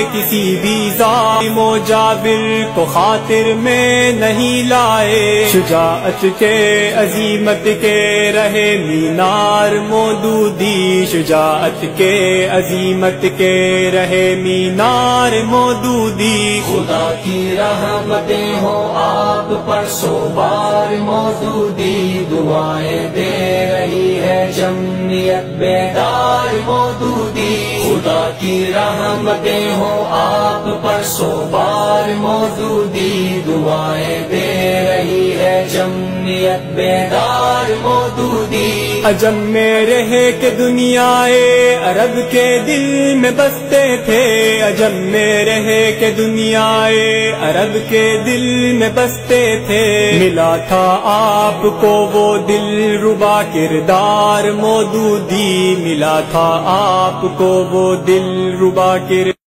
کسی بھی ظالم و جابر کو خاطر میں نہیں لائے، شجاعت کے عظیمت کے رہے مینار مودودی، شجاعت کے عظیمت کے رہے مینار مودودی، خدا کی رحمتیں ہوں آپ پر سو بار مودودی، دعائیں دے رہی ہے جمعیت بیدار مودودی، خدا کی رحمتیں ہوں آپ پر سو بار مودودی، دعائیں دے رہی ہے جمعیت بیدار مودودی، عجم میں رہے کہ دنیائے عرب کے دل میں بستے تھے، عجم میں رہے کہ دنیائے عرب کے دل میں بستے تھے، ملا تھا آپ کو وہ دل ربا کردار مودودی، ملا تھا آپ کو وہ دل ربا کردار